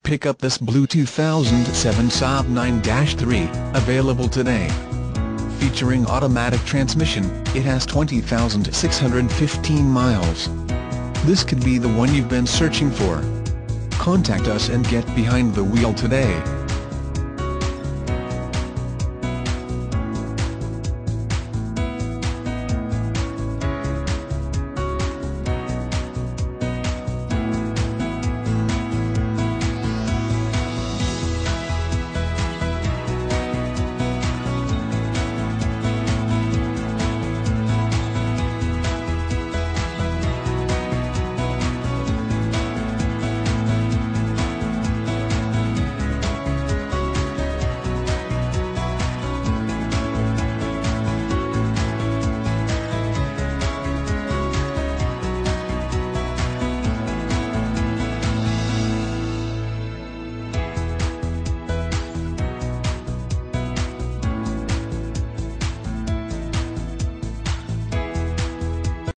Pick up this blue 2007 Saab 9-3, available today. Featuring automatic transmission, it has 20,615 miles. This could be the one you've been searching for. Contact us and get behind the wheel today.